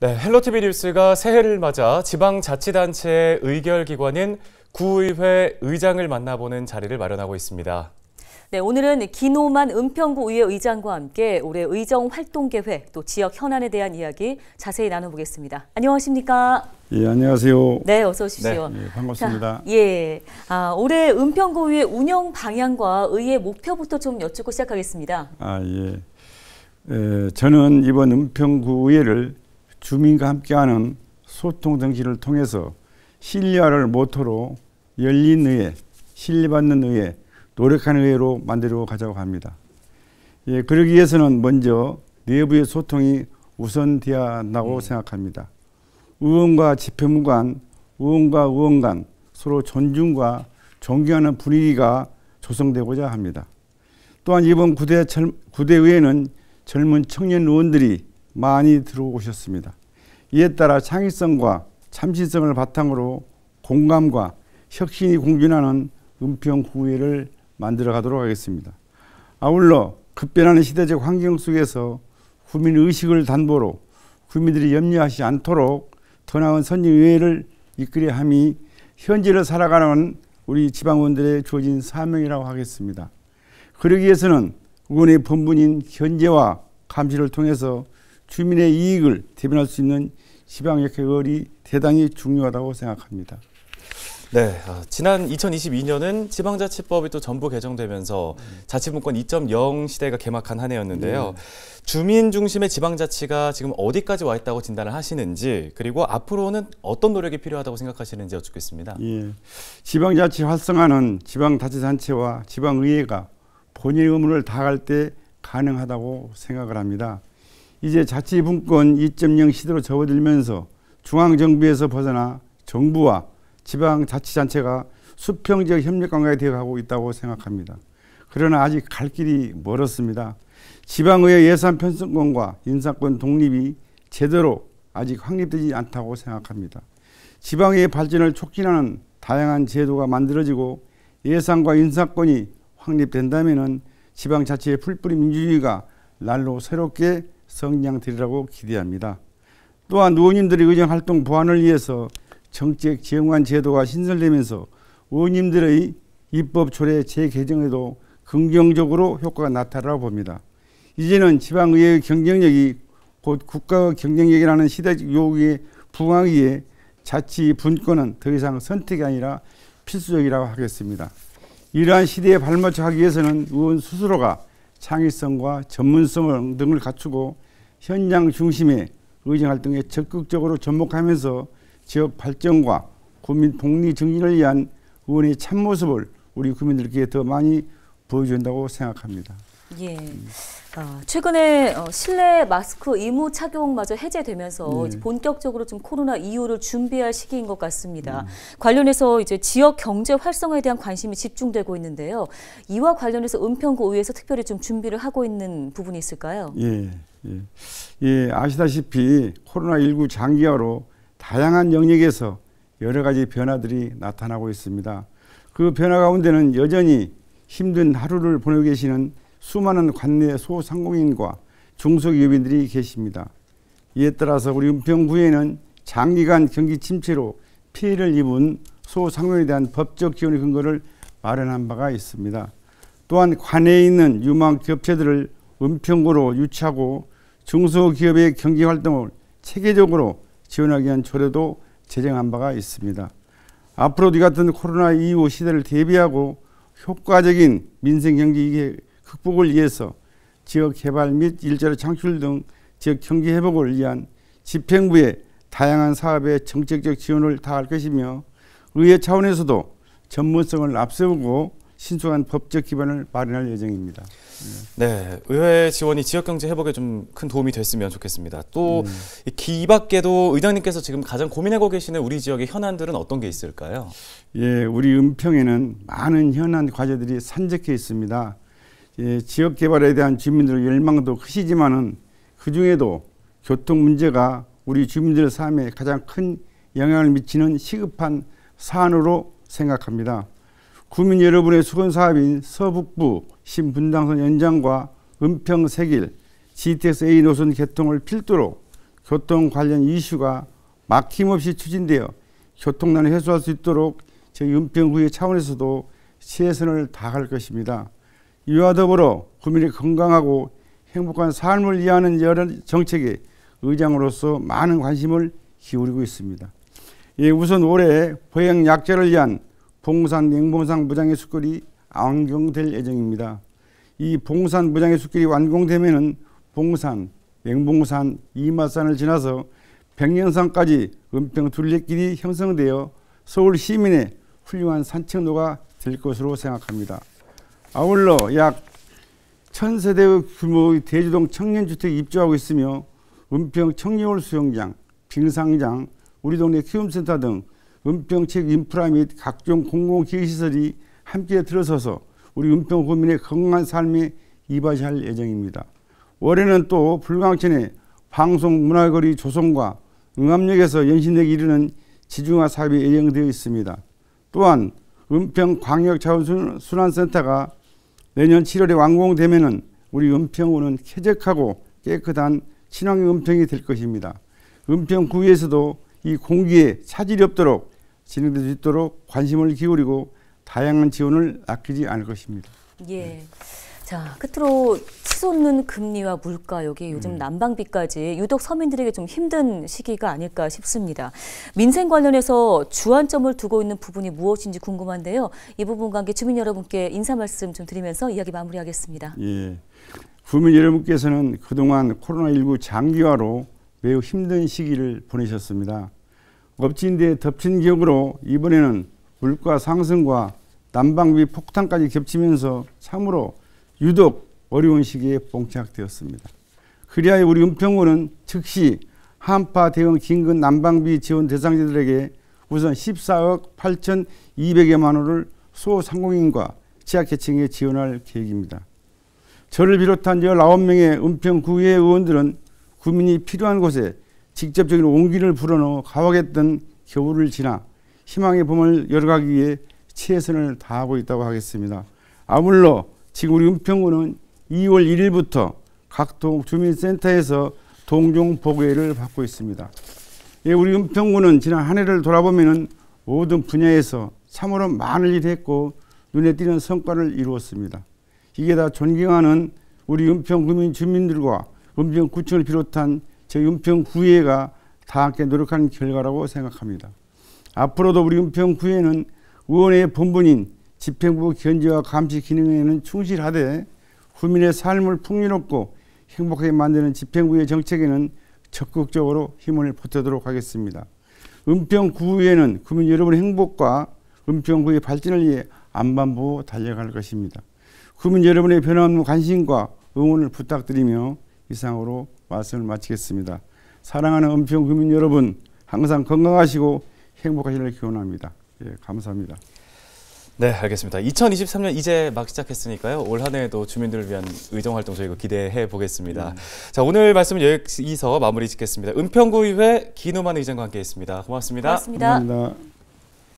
네, 헬로티비 뉴스가 새해를 맞아 지방자치단체의 의결기관인 구의회 의장을 만나보는 자리를 마련하고 있습니다. 네, 오늘은 김호만 은평구의회 의장과 함께 올해 의정 활동 계획 또 지역 현안에 대한 이야기 자세히 나눠보겠습니다. 안녕하십니까? 예, 안녕하세요. 네, 어서 오십시오. 네, 반갑습니다. 자, 예, 올해 은평구의회 운영 방향과 의회 목표부터 좀 여쭙고 시작하겠습니다. 저는 이번 은평구의회를 주민과 함께하는 소통 정치를 통해서 신뢰를 모토로 열린 의회, 신뢰받는 의회, 노력하는 의회로 만들어 가자고 합니다. 예, 그러기 위해서는 먼저 내부의 소통이 우선되어야 한다고 생각합니다. 의원과 집회부 간, 의원과 의원 간 서로 존중과 존경하는 분위기가 조성되고자 합니다. 또한 이번 구대의회는 젊은 청년 의원들이 많이 들어오셨습니다. 이에 따라 창의성과 참신성을 바탕으로 공감과 혁신이 공존하는 은평구의회를 만들어 가도록 하겠습니다. 아울러 급변하는 시대적 환경 속에서 국민의식을 담보로 국민들이 염려하지 않도록 더 나은 선진의회를 이끌어야 함이 현재를 살아가는 우리 지방의원들의 주어진 사명이라고 하겠습니다. 그러기 위해서는 의원의 본분인 현재와 감시를 통해서 주민의 이익을 대변할 수 있는 지방역할이 대단히 중요하다고 생각합니다. 네, 지난 2022년은 지방자치법이 또 전부 개정되면서 자치분권 2.0 시대가 개막한 한 해였는데요. 주민 중심의 지방자치가 지금 어디까지 와 있다고 진단을 하시는지, 그리고 앞으로는 어떤 노력이 필요하다고 생각하시는지 여쭙겠습니다. 예, 지방자치 활성화는 지방자치단체와 지방의회가 본인의 의무를 다할 때 가능하다고 생각을 합니다. 이제 자치분권 2.0 시대로 접어들면서 중앙정부에서 벗어나 정부와 지방자치단체가 수평적 협력관계가 되어가고 있다고 생각합니다. 그러나 아직 갈 길이 멀었습니다. 지방의회 예산 편성권과 인사권 독립이 제대로 아직 확립되지 않다고 생각합니다. 지방의회 발전을 촉진하는 다양한 제도가 만들어지고 예산과 인사권이 확립된다면 지방자치의 풀뿌리 민주주의가 날로 새롭게 성장되리라고 기대합니다. 또한 의원님들의 의정활동 보완을 위해서 정책 지원관 제도가 신설되면서 의원님들의 입법 조례 재개정에도 긍정적으로 효과가 나타나라고 봅니다. 이제는 지방의회의 경쟁력이 곧 국가의 경쟁력이라는 시대적 요구에 부응하기에 자치 분권은 더 이상 선택이 아니라 필수적이라고 하겠습니다. 이러한 시대에 발맞춰 하기 위해서는 의원 스스로가 창의성과 전문성 등을 갖추고 현장 중심의 의정활동에 적극적으로 접목하면서 지역 발전과 국민 복리 증진을 위한 의원의 참모습을 우리 국민들께 더 많이 보여준다고 생각합니다. 예. 최근에 실내 마스크 의무 착용마저 해제되면서 이제 본격적으로 좀 코로나 이후를 준비할 시기인 것 같습니다. 관련해서 이제 지역 경제 활성화에 대한 관심이 집중되고 있는데요. 이와 관련해서 은평구 의회에서 특별히 좀 준비를 하고 있는 부분이 있을까요? 예, 아시다시피 코로나19 장기화로 다양한 영역에서 여러 가지 변화들이 나타나고 있습니다. 그 변화 가운데는 여전히 힘든 하루를 보내고 계시는 수많은 관내 소상공인과 중소기업인들이 계십니다. 이에 따라서 우리 은평구에는 장기간 경기 침체로 피해를 입은 소상공인에 대한 법적 지원의 근거를 마련한 바가 있습니다. 또한 관내에 있는 유망 기업체들을 은평구로 유치하고 중소기업의 경기활동을 체계적으로 지원하기 위한 조례도 제정한 바가 있습니다. 앞으로도 이 같은 코로나 이후 시대를 대비하고 효과적인 민생경제 극복을 위해서 지역 개발 및 일자리 창출 등 지역 경기 회복을 위한 집행부의 다양한 사업에 정책적 지원을 다할 것이며 의회 차원에서도 전문성을 앞세우고 신속한 법적 기반을 마련할 예정입니다. 네, 의회 지원이 지역 경제 회복에 좀 큰 도움이 됐으면 좋겠습니다. 또 이 밖에도 의장님께서 지금 가장 고민하고 계시는 우리 지역의 현안들은 어떤 게 있을까요? 예, 우리 은평에는 많은 현안 과제들이 산적해 있습니다. 예, 지역 개발에 대한 주민들의 열망도 크시지만은 그 중에도 교통 문제가 우리 주민들의 삶에 가장 큰 영향을 미치는 시급한 사안으로 생각합니다. 구민 여러분의 수건 사업인 서북부 신분당선 연장과 은평 세길 GTX-A 노선 개통을 필두로 교통 관련 이슈가 막힘없이 추진되어 교통난을 해소할 수 있도록 저희 은평구의 차원에서도 최선을 다할 것입니다. 이와 더불어 국민의 건강하고 행복한 삶을 위하는 여러 정책에 의장으로서 많은 관심을 기울이고 있습니다. 우선 올해 보행 약자를 위한 봉산 냉봉산 무장의 숲길이 완공될 예정입니다. 이 봉산 무장의 숲길이 완공되면 봉산, 냉봉산, 이마산을 지나서 백령산까지 은평 둘레길이 형성되어 서울 시민의 훌륭한 산책로가 될 것으로 생각합니다. 아울러 약 1000세대 규모의 대주동 청년주택이 입주하고 있으며 은평 청리홀 수영장, 빙상장, 우리 동네 키움센터 등 은평책 인프라 및 각종 공공기회시설이 함께 들어서서 우리 은평 국민의 건강한 삶에 이바지할 예정입니다. 올해는 또 불광천의 방송문화거리 조성과 응암역에서 연신내에 이르는 지중화 사업이 예정되어 있습니다. 또한 은평광역자원순환센터가 내년 7월에 완공되면 우리 은평구는 쾌적하고 깨끗한 친환경 은평이 될 것입니다. 은평구에서도 이 공기에 차질이 없도록 진행될 수 있도록 관심을 기울이고 다양한 지원을 아끼지 않을 것입니다. 예. 자, 끝으로 치솟는 금리와 물가, 여기 요즘 난방비까지 유독 서민들에게 좀 힘든 시기가 아닐까 싶습니다. 민생 관련해서 주안점을 두고 있는 부분이 무엇인지 궁금한데요. 이 부분과 함께 주민 여러분께 인사 말씀 좀 드리면서 이야기 마무리하겠습니다. 예. 국민 여러분께서는 그동안 코로나19 장기화로 매우 힘든 시기를 보내셨습니다. 엎친 데 덮친 격으로 이번에는 물가 상승과 난방비 폭탄까지 겹치면서 참으로 유독 어려운 시기에 봉착되었습니다. 그리하여 우리 은평구는 즉시 한파 대응 긴급 난방비 지원 대상자들에게 우선 14억 8,200여만 원을 소상공인과 취약계층에 지원할 계획입니다. 저를 비롯한 19명의 은평구의회 의원들은 국민이 필요한 곳에 직접적인 온기를 불어넣어 가혹했던 겨울을 지나 희망의 봄을 열어가기 위해 최선을 다하고 있다고 하겠습니다. 아울러 지금 우리 은평구는 2월 1일부터 각 주민센터에서 동종 보고회를 받고 있습니다. 우리 은평구는 지난 한 해를 돌아보면 모든 분야에서 참으로 많은 일을 했고 눈에 띄는 성과를 이루었습니다. 이게 다 존경하는 우리 은평구민 주민들과 은평구청을 비롯한 저희 은평구의회가 다 함께 노력한 결과라고 생각합니다. 앞으로도 우리 은평구의회는 의원의 본분인 집행부 견제와 감시 기능에는 충실하되 국민의 삶을 풍요롭고 행복하게 만드는 집행부의 정책에는 적극적으로 힘을 보태도록 하겠습니다. 은평구의회는 국민 여러분의 행복과 은평구의 발전을 위해 안반부 달려갈 것입니다. 국민 여러분의 변함없는 관심과 응원을 부탁드리며 이상으로 말씀을 마치겠습니다. 사랑하는 은평 국민 여러분, 항상 건강하시고 행복하시기를 기원합니다. 예, 감사합니다. 네, 알겠습니다. 2023년 이제 막 시작했으니까요. 올 한 해에도 주민들을 위한 의정활동 저희가 기대해 보겠습니다. 자, 오늘 말씀은 여기서 마무리 짓겠습니다. 은평구의회 기누만 의장과 함께했습니다. 고맙습니다. 고맙습니다. 감사합니다.